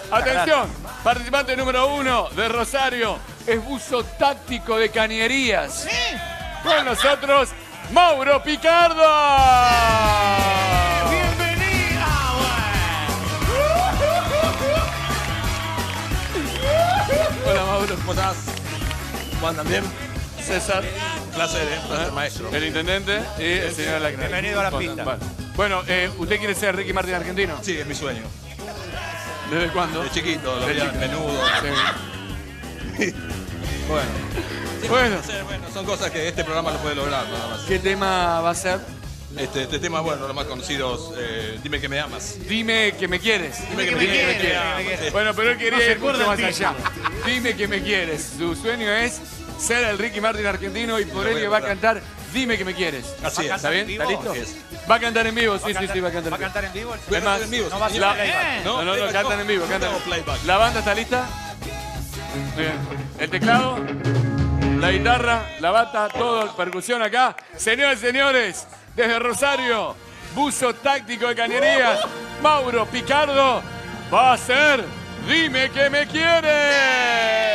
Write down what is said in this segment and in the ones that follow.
Atención, participante número 1 de Rosario es buzo táctico de cañerías. Sí. Con nosotros, Mauro Picardo. ¡Bienvenida, güey! Hola, Mauro. ¿Cómo estás? ¿Cómo andan bien? César. Placer, placer, maestro. El intendente y el señor Lacnal. Bienvenido a la pista. Bueno, ¿usted quiere ser Ricky Martin argentino? Sí, es mi sueño. ¿Desde cuándo? De chiquito, lo De veía chiquito. menudo. Sí. Bueno. Bueno. Bueno, son cosas que este programa lo puede lograr, nada más. ¿Qué tema va a ser? Este tema, bueno, los más conocidos, Dime que me amas. Dime que me quieres. Dime que me quieres. Bueno, pero él quería No se ir mucho acuerda más el allá. título. Dime que me quieres. Su sueño es ser el Ricky Martin argentino y por lo voy ello a va a lograr. cantar Dime que me quieres. Así es. ¿Está bien? ¿Está listo? Así es. Va a cantar en vivo, sí, sí, va a cantar. ¿Va a cantar en vivo? Voy a Es más, cantar en vivo. no va a sí, ser la- playback. No, playback cantan en vivo, no cantan. tengo playback. ¿La banda está lista? Bien. El teclado, la guitarra, la bata, todo, percusión acá. Señores y señores, desde Rosario, buzo táctico de cañerías, Mauro Picardo va a hacer Dime que me quieres.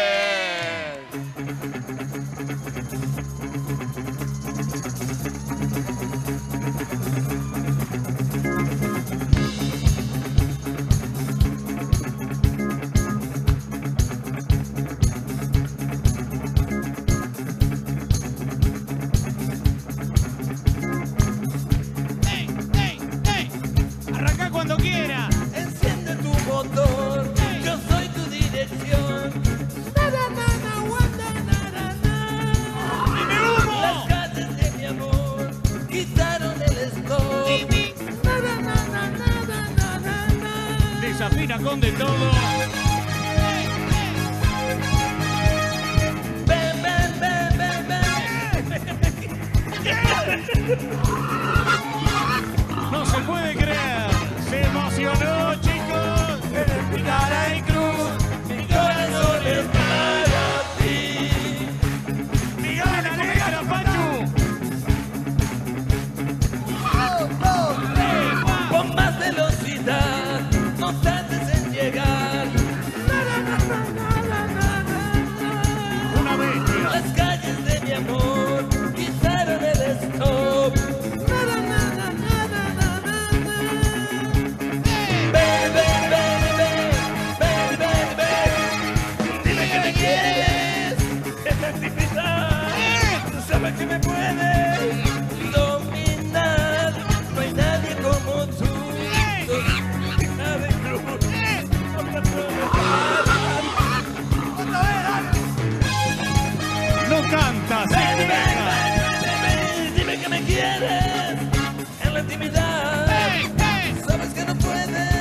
Arranca cuando quiera. Enciende tu motor, yo soy tu dirección. ¡Dime humo! Las calles de mi amor quitaron el stop. Desafina con de todo. Ven, ven, ven, ven, ven. No se puede creer. Se emocionó, chicos. Mi cara y cruz, mi corazón es para ti. ¡Mi gana, con gana, Pachu! Con más velocidad, no tardes en llegar. Una bestia. Las calles de mi amor quitaron el stop. Ven, ven, ven, ven, ven, ven, ven. Dime que me quieres. Esa actividad, tú sabes que me puedes dominar. No hay nadie como tú. Nada de cruz. No canta, se Ven, ven, queja. ven, ven, dime que me quieres en la intimidad. Sabes que no puedes.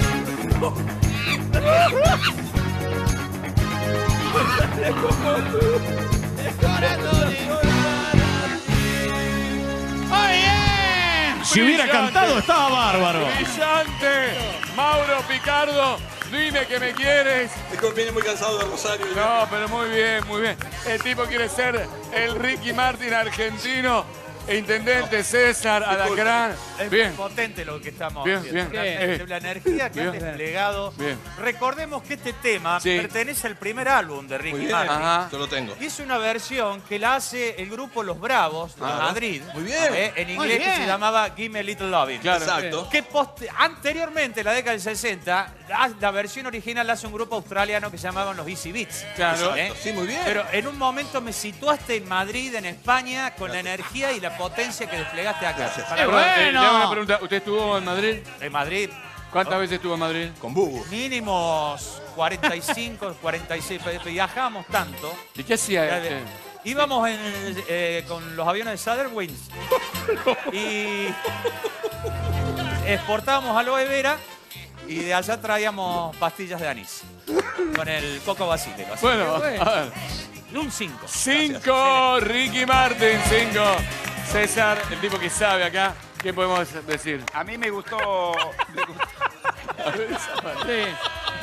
Si hubiera cantado, estaba bárbaro. Brillante, Mauro Picardo, dime que me quieres. Viene muy cansado de Rosario. No, pero muy bien, muy bien. El tipo quiere ser el Ricky Martin argentino. Intendente César Alacrán. Es Bien. potente lo que estamos Bien, haciendo. bien. Realmente, la energía que han Bien. desplegado. Bien. Recordemos que este tema Sí. pertenece al primer álbum de Ricky Muy bien, Martin. Ajá. yo lo tengo. Y es una versión que la hace el grupo Los Bravos de Ajá. Madrid. Muy bien. En Muy inglés que bien. se llamaba Give Me a Little Loving. Claro. Exacto. Que anteriormente, en la década del 60, la versión original la hace un grupo australiano que se llamaban los Easy Beats. Claro. ¿Eh? Sí, muy bien. Pero en un momento me situaste en Madrid, en España, con la energía y la potencia que desplegaste acá. Gracias. Para Perdón, bueno. le hago una pregunta. ¿Usted estuvo en Madrid? En Madrid, ¿Cuántas veces estuvo en Madrid? Con Bubu. mínimos 45, 46. Viajamos tanto. ¿Y qué hacía? Íbamos con los aviones de Southernwings y exportábamos aloe vera y de allá traíamos pastillas de anís con el coco basile. Así. Bueno, a ver. Un 5. 5, Ricky Martin, 5. César, el tipo que sabe acá, ¿qué podemos decir? A mí me gustó. A ver esa parte.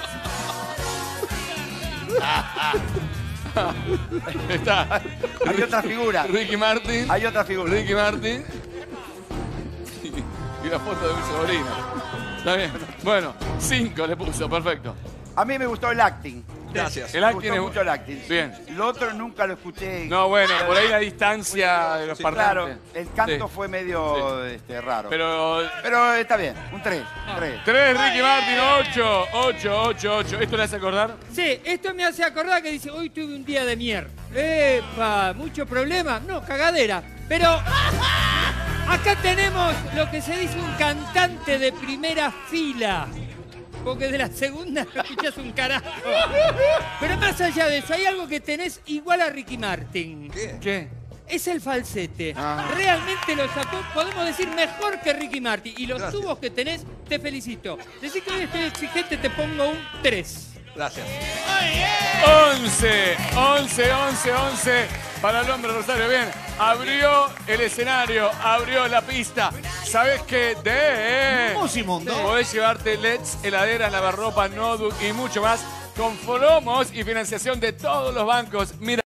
Está Hay otra figura. Ricky Martin. Hay otra figura. Ricky Martin. Y la foto de mi sobrina. Está bien. Bueno, 5 le puso, perfecto. A mí me gustó el acting. Gracias. El Me acting gustó es mucho el acting. Bien. Lo otro nunca lo escuché. No, bueno, por ahí la distancia de los Claro, parlantes. el canto Sí. fue medio raro. Pero Pero está bien, un 3. 3, Ricky Martin, 8. ¿Esto le hace acordar? Sí, esto me hace acordar que dice, hoy tuve un día de mierda. ¡Epa! ¿Mucho problema? No, cagadera. Pero acá tenemos lo que se dice un cantante de primera fila. Porque de la segunda no escuchás un carajo. Pero más allá de eso, hay algo que tenés igual a Ricky Martin. ¿Qué? Es el falsete. Realmente lo sacó, podemos decir, mejor que Ricky Martin. Y los tubos que tenés, te felicito. Decís que hoy estoy exigente, te pongo un 3. Gracias. 11 para el hombre Rosario. Bien, abrió el escenario, abrió la pista. ¿Sabés qué? Musimundo. Podés llevarte LEDs, heladeras, lavarropa, notebook y mucho más con promos y financiación de todos los bancos. Mira.